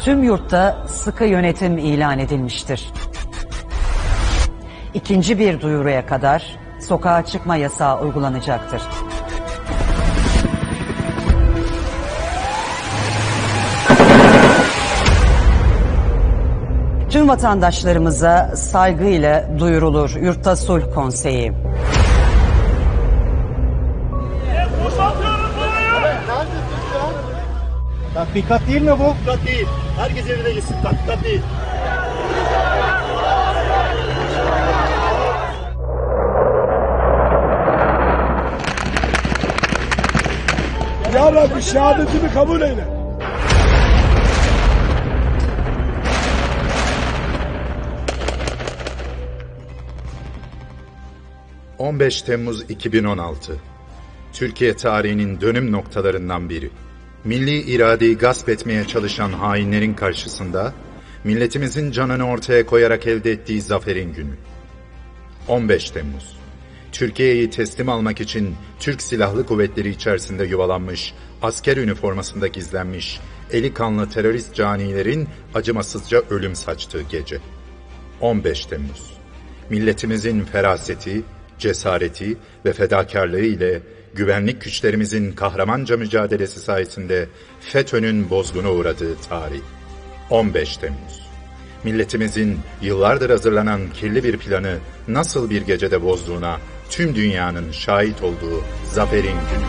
Tüm yurtta sıkı yönetim ilan edilmiştir. İkinci bir duyuruya kadar sokağa çıkma yasağı uygulanacaktır. Tüm vatandaşlarımıza saygıyla duyurulur Yurtta Sulh Konseyi. Tatbikat değil mi bu? Tatbikat değil. Herkes evine gitsin. Tatbikat değil. Ya Rabbi şehadetimi kabul eyle. ...15 Temmuz 2016... Türkiye tarihinin dönüm noktalarından biri. Milli iradeyi gasp etmeye çalışan hainlerin karşısında... ...milletimizin canını ortaya koyarak elde ettiği zaferin günü. 15 Temmuz... Türkiye'yi teslim almak için Türk Silahlı Kuvvetleri içerisinde yuvalanmış, asker üniformasında gizlenmiş, eli kanlı terörist canilerin acımasızca ölüm saçtığı gece. 15 Temmuz. Milletimizin feraseti, cesareti ve fedakarlığı ile güvenlik güçlerimizin kahramanca mücadelesi sayesinde FETÖ'nün bozguna uğradığı tarih. 15 Temmuz. Milletimizin yıllardır hazırlanan kirli bir planı nasıl bir gecede bozduğuna tüm dünyanın şahit olduğu zaferin günü.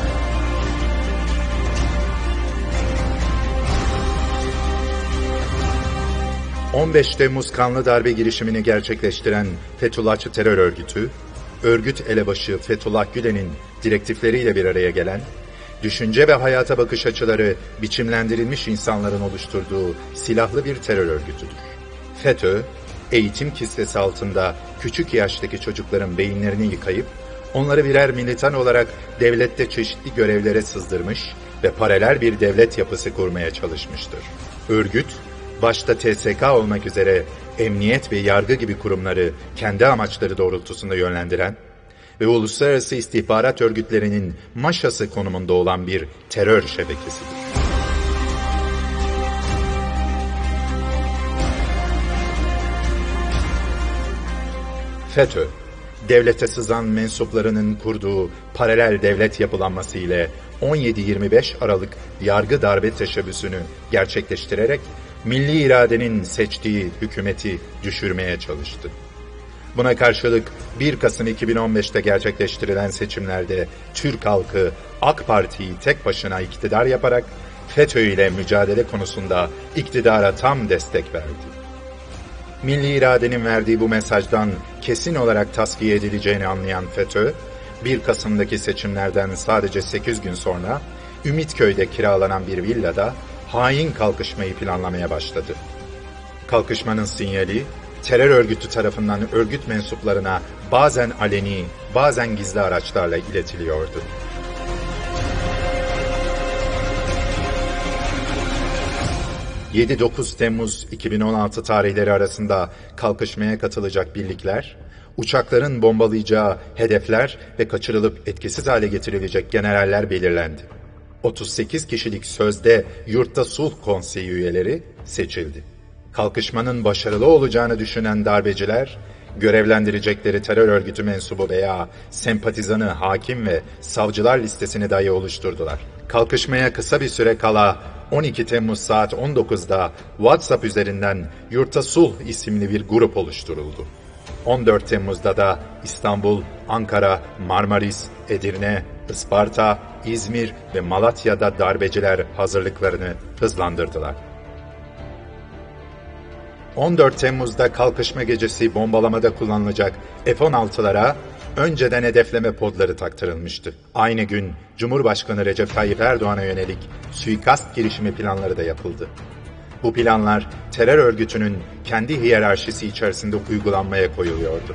...15 Temmuz kanlı darbe girişimini gerçekleştiren Fethullahçı terör örgütü, örgüt elebaşı Fethullah Gülen'in direktifleriyle bir araya gelen, düşünce ve hayata bakış açıları biçimlendirilmiş insanların oluşturduğu silahlı bir terör örgütüdür. FETÖ, eğitim kislesi altında küçük yaştaki çocukların beyinlerini yıkayıp, onları birer militan olarak devlette çeşitli görevlere sızdırmış ve paralel bir devlet yapısı kurmaya çalışmıştır. Örgüt, başta TSK olmak üzere emniyet ve yargı gibi kurumları kendi amaçları doğrultusunda yönlendiren ve uluslararası istihbarat örgütlerinin maşası konumunda olan bir terör şebekesidir. FETÖ, devlete sızan mensuplarının kurduğu paralel devlet yapılanması ile 17-25 Aralık yargı darbe teşebbüsünü gerçekleştirerek milli iradenin seçtiği hükümeti düşürmeye çalıştı. Buna karşılık 1 Kasım 2015'te gerçekleştirilen seçimlerde Türk halkı AK Parti'yi tek başına iktidar yaparak FETÖ ile mücadele konusunda iktidara tam destek verdi. Milli iradenin verdiği bu mesajdan kesin olarak tasfiye edileceğini anlayan FETÖ, 1 Kasım'daki seçimlerden sadece 8 gün sonra Ümitköy'de kiralanan bir villada hain kalkışmayı planlamaya başladı. Kalkışmanın sinyali, terör örgütü tarafından örgüt mensuplarına bazen aleni, bazen gizli araçlarla iletiliyordu. ...7-9 Temmuz 2016 tarihleri arasında kalkışmaya katılacak birlikler, uçakların bombalayacağı hedefler ve kaçırılıp etkisiz hale getirilecek generaller belirlendi. 38 kişilik sözde Yurtta Sulh Konseyi üyeleri seçildi. Kalkışmanın başarılı olacağını düşünen darbeciler, görevlendirecekleri terör örgütü mensubu veya sempatizanı hakim ve savcılar listesini dahi oluşturdular. Kalkışmaya kısa bir süre kala 12 Temmuz saat 19'da WhatsApp üzerinden Yurtta Sulh isimli bir grup oluşturuldu. 14 Temmuz'da da İstanbul, Ankara, Marmaris, Edirne, Isparta, İzmir ve Malatya'da darbeciler hazırlıklarını hızlandırdılar. 14 Temmuz'da kalkışma gecesi bombalamada kullanılacak F-16'lara önceden hedefleme podları taktırılmıştı. Aynı gün Cumhurbaşkanı Recep Tayyip Erdoğan'a yönelik suikast girişimi planları da yapıldı. Bu planlar terör örgütünün kendi hiyerarşisi içerisinde uygulanmaya koyuluyordu.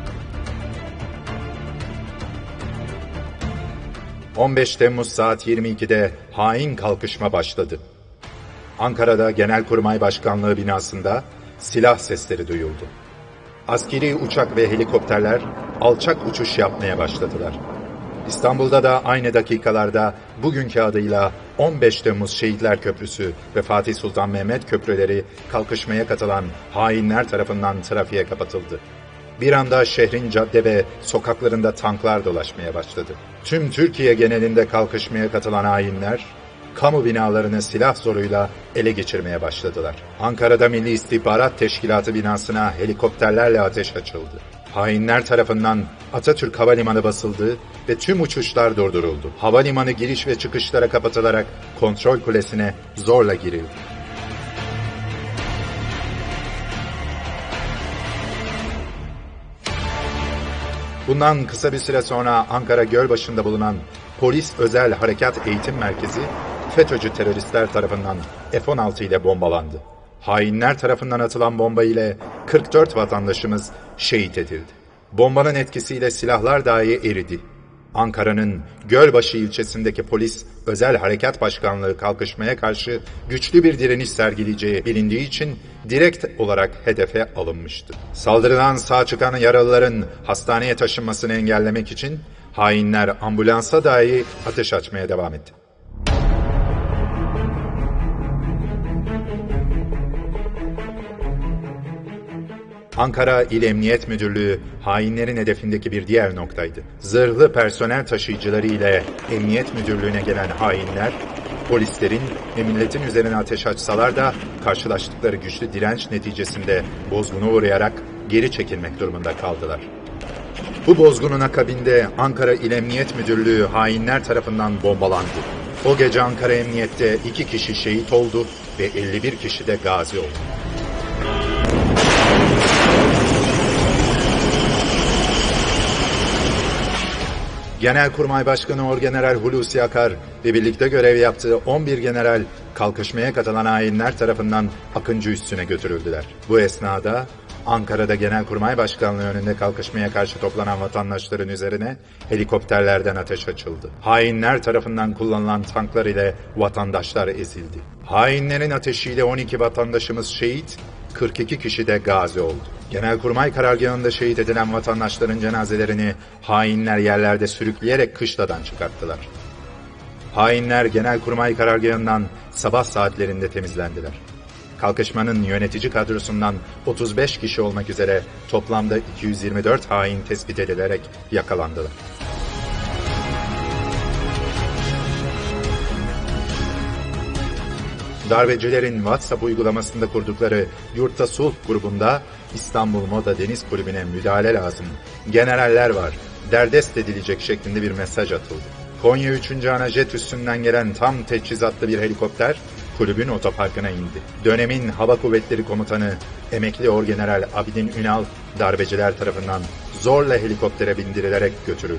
15 Temmuz saat 22'de hain kalkışma başladı. Ankara'da Genelkurmay Başkanlığı binasında silah sesleri duyuldu. Askeri uçak ve helikopterler alçak uçuş yapmaya başladılar. İstanbul'da da aynı dakikalarda bugünkü adıyla 15 Temmuz Şehitler Köprüsü ve Fatih Sultan Mehmet köprüleri kalkışmaya katılan hainler tarafından trafiğe kapatıldı. Bir anda şehrin cadde ve sokaklarında tanklar dolaşmaya başladı. Tüm Türkiye genelinde kalkışmaya katılan hainler, kamu binalarını silah zoruyla ele geçirmeye başladılar. Ankara'da Milli İstihbarat Teşkilatı binasına helikopterlerle ateş açıldı. Hainler tarafından Atatürk Havalimanı basıldı ve tüm uçuşlar durduruldu. Havalimanı giriş ve çıkışlara kapatılarak kontrol kulesine zorla girildi. Bundan kısa bir süre sonra Ankara Gölbaşı'nda bulunan Polis Özel Harekat Eğitim Merkezi, FETÖ'cü teröristler tarafından F-16 ile bombalandı. Hainler tarafından atılan bomba ile 44 vatandaşımız şehit edildi. Bombanın etkisiyle silahlar dahi eridi. Ankara'nın Gölbaşı ilçesindeki Polis Özel Harekat Başkanlığı kalkışmaya karşı güçlü bir direniş sergileyeceği bilindiği için direkt olarak hedefe alınmıştı. Saldırıdan sağ çıkan yaralıların hastaneye taşınmasını engellemek için hainler ambulansa dahi ateş açmaya devam etti. Ankara İl Emniyet Müdürlüğü hainlerin hedefindeki bir diğer noktaydı. Zırhlı personel taşıyıcıları ile Emniyet Müdürlüğü'ne gelen hainler, polislerin ve milletin üzerine ateş açsalar da karşılaştıkları güçlü direnç neticesinde bozguna uğrayarak geri çekilmek durumunda kaldılar. Bu bozgunun akabinde Ankara İl Emniyet Müdürlüğü hainler tarafından bombalandı. O gece Ankara Emniyet'te 2 kişi şehit oldu ve 51 kişi de gazi oldu. Genelkurmay Başkanı Orgeneral Hulusi Akar ve birlikte görev yaptığı 11 general kalkışmaya katılan hainler tarafından Akıncı Üssü'ne götürüldüler. Bu esnada Ankara'da Genelkurmay Başkanlığı önünde kalkışmaya karşı toplanan vatandaşların üzerine helikopterlerden ateş açıldı. Hainler tarafından kullanılan tanklar ile vatandaşlar ezildi. Hainlerin ateşiyle 12 vatandaşımız şehit, 42 kişi de gazi oldu. Genelkurmay karargahında şehit edilen vatandaşların cenazelerini hainler yerlerde sürükleyerek kışladan çıkarttılar. Hainler Genelkurmay karargahından sabah saatlerinde temizlendiler. Kalkışmanın yönetici kadrosundan 35 kişi olmak üzere toplamda 224 hain tespit edilerek yakalandılar. Darbecilerin WhatsApp uygulamasında kurdukları Yurtta Sulh grubunda İstanbul Moda Deniz Kulübü'ne müdahale lazım, generaller var, derdest edilecek şeklinde bir mesaj atıldı. Konya 3. Ana Jet üssünden gelen tam teçhizatlı bir helikopter kulübün otoparkına indi. Dönemin Hava Kuvvetleri Komutanı Emekli Orgeneral Abidin Ünal darbeciler tarafından zorla helikoptere bindirilerek götürüldü.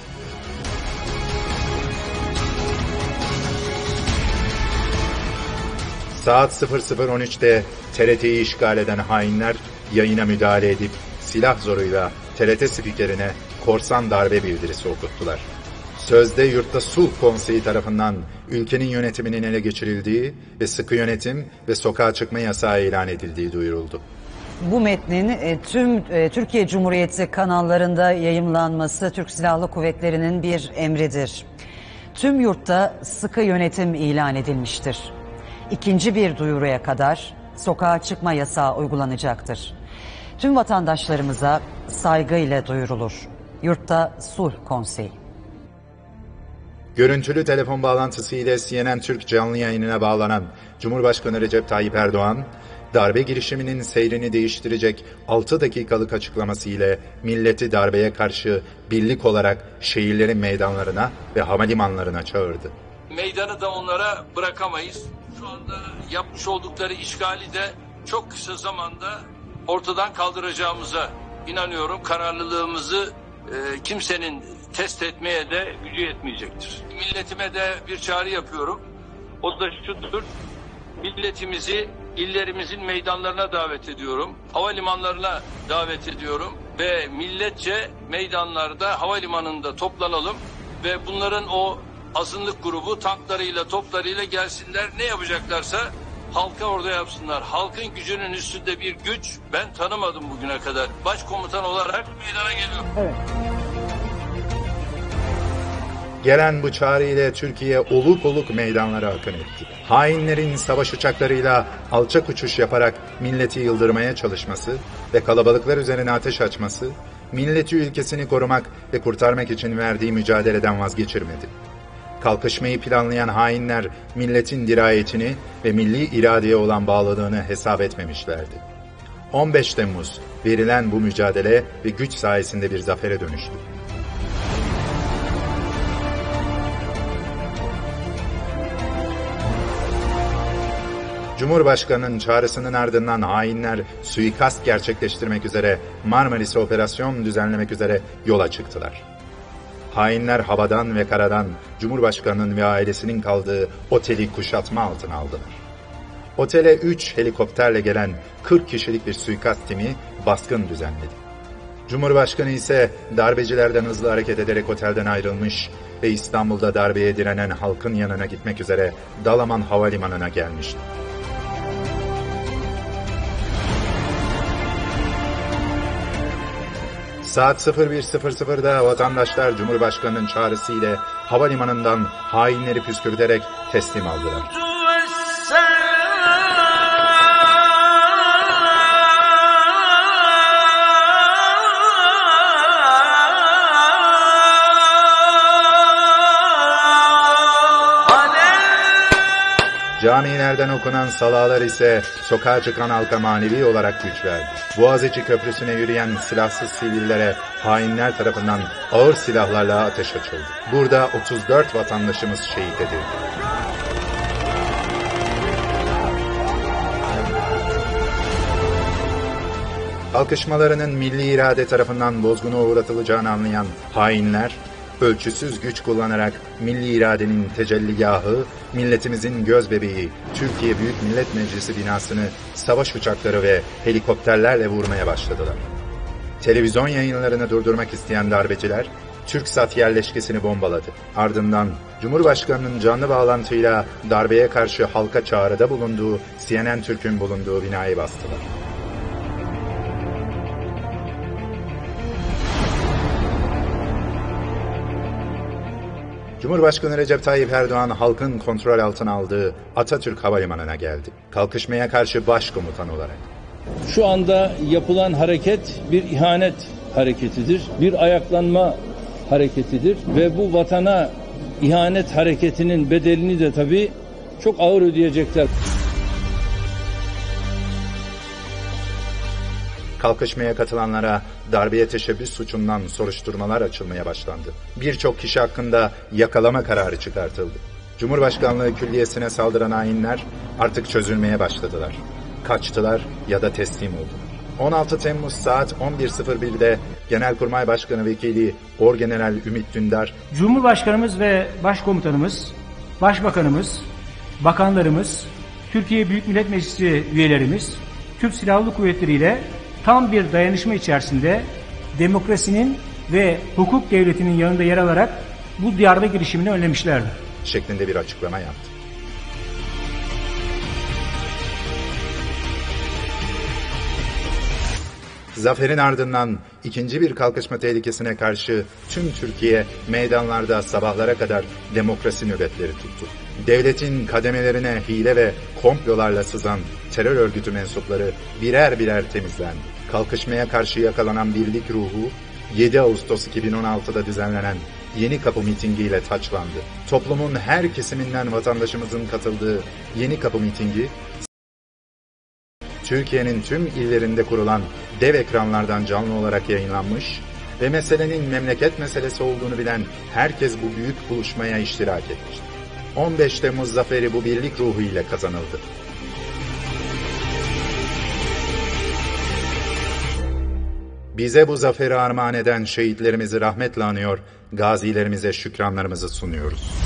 Saat 00.13'te TRT'yi işgal eden hainler yayına müdahale edip silah zoruyla TRT spikerine korsan darbe bildirisi okuttular. Sözde Yurtta Sulh Konseyi tarafından ülkenin yönetiminin ele geçirildiği ve sıkı yönetim ve sokağa çıkma yasağı ilan edildiği duyuruldu. Bu metnin tüm Türkiye Cumhuriyeti kanallarında yayımlanması Türk Silahlı Kuvvetleri'nin bir emridir. Tüm yurtta sıkı yönetim ilan edilmiştir. İkinci bir duyuruya kadar sokağa çıkma yasağı uygulanacaktır. Tüm vatandaşlarımıza saygıyla duyurulur. Yurtta Sulh Konseyi. Görüntülü telefon bağlantısı ile CNN Türk canlı yayınına bağlanan Cumhurbaşkanı Recep Tayyip Erdoğan, darbe girişiminin seyrini değiştirecek 6 dakikalık açıklaması ile milleti darbeye karşı birlik olarak şehirlerin meydanlarına ve havalimanlarına çağırdı. Meydanı da onlara bırakamayız. Şu anda yapmış oldukları işgali de çok kısa zamanda ortadan kaldıracağımıza inanıyorum. Kararlılığımızı kimsenin test etmeye de gücü yetmeyecektir. Milletime de bir çağrı yapıyorum. O da şudur. Milletimizi illerimizin meydanlarına davet ediyorum. Havalimanlarına davet ediyorum. Ve milletçe meydanlarda, havalimanında toplanalım. Ve bunların o azınlık grubu tanklarıyla, toplarıyla gelsinler. Ne yapacaklarsa halka orada yapsınlar. Halkın gücünün üstünde bir güç ben tanımadım bugüne kadar. Başkomutan olarak meydana geliyorum. Evet. Gelen bu çağrı ile Türkiye oluk oluk meydanlara akın etti. Hainlerin savaş uçaklarıyla alçak uçuş yaparak milleti yıldırmaya çalışması ve kalabalıklar üzerine ateş açması, milleti ülkesini korumak ve kurtarmak için verdiği mücadeleden vazgeçirmedi. Kalkışmayı planlayan hainler milletin dirayetini ve milli iradeye olan bağlılığını hesap etmemişlerdi. 15 Temmuz verilen bu mücadele ve güç sayesinde bir zafere dönüştü. Cumhurbaşkanı'nın çağrısının ardından hainler suikast gerçekleştirmek üzere Marmaris'e operasyon düzenlemek üzere yola çıktılar. Hainler havadan ve karadan Cumhurbaşkanı'nın ve ailesinin kaldığı oteli kuşatma altına aldılar. Otele 3 helikopterle gelen 40 kişilik bir suikast timi baskın düzenledi. Cumhurbaşkanı ise darbecilerden hızlı hareket ederek otelden ayrılmış ve İstanbul'da darbeye direnen halkın yanına gitmek üzere Dalaman Havalimanı'na gelmişti. Saat 01.00'da vatandaşlar Cumhurbaşkanı'nın çağrısı ile havalimanından hainleri püskürterek teslim aldılar. Camilerden okunan salalar ise sokağa çıkan halka manevi olarak güç verdi. Boğaziçi Köprüsü'ne yürüyen silahsız sivillere hainler tarafından ağır silahlarla ateş açıldı. Burada 34 vatandaşımız şehit edildi. Kalkışmalarının milli irade tarafından bozguna uğratılacağını anlayan hainler, ölçüsüz güç kullanarak milli iradenin tecelligahı, milletimizin gözbebeği Türkiye Büyük Millet Meclisi binasını savaş uçakları ve helikopterlerle vurmaya başladılar. Televizyon yayınlarını durdurmak isteyen darbeciler, TürkSat yerleşkesini bombaladı. Ardından Cumhurbaşkanı'nın canlı bağlantıyla darbeye karşı halka çağrıda bulunduğu CNN Türk'ün bulunduğu binayı bastılar. Cumhurbaşkanı Recep Tayyip Erdoğan halkın kontrol altına aldığı Atatürk Havalimanı'na geldi. Kalkışmaya karşı başkomutan olarak. Şu anda yapılan hareket bir ihanet hareketidir, bir ayaklanma hareketidir ve bu vatana ihanet hareketinin bedelini de tabii çok ağır ödeyecekler. Kalkışmaya katılanlara darbeye teşebbüs suçundan soruşturmalar açılmaya başlandı. Birçok kişi hakkında yakalama kararı çıkartıldı. Cumhurbaşkanlığı Külliyesi'ne saldıran hainler artık çözülmeye başladılar. Kaçtılar ya da teslim oldular. 16 Temmuz saat 11.01'de Genelkurmay Başkanı Vekili Orgeneral Ümit Dündar, Cumhurbaşkanımız ve Başkomutanımız, Başbakanımız, Bakanlarımız, Türkiye Büyük Millet Meclisi üyelerimiz, Türk Silahlı Kuvvetleri ile tam bir dayanışma içerisinde demokrasinin ve hukuk devletinin yanında yer alarak bu darbe girişimini önlemişlerdir. Şeklinde bir açıklama yaptı. Zaferin ardından ikinci bir kalkışma tehlikesine karşı tüm Türkiye meydanlarda sabahlara kadar demokrasi nöbetleri tuttu. Devletin kademelerine hile ve komplolarla sızan terör örgütü mensupları birer birer temizlendi. Kalkışmaya karşı yakalanan birlik ruhu 7 Ağustos 2016'da düzenlenen Yeni Kapı mitingiyle taçlandı. Toplumun her kesiminden vatandaşımızın katıldığı Yeni Kapı mitingi, Türkiye'nin tüm illerinde kurulan dev ekranlardan canlı olarak yayınlanmış ve meselenin memleket meselesi olduğunu bilen herkes bu büyük buluşmaya iştirak etmiştir. 15 Temmuz zaferi bu birlik ruhu ile kazanıldı. Bize bu zaferi armağan eden şehitlerimizi rahmetle anıyor, gazilerimize şükranlarımızı sunuyoruz.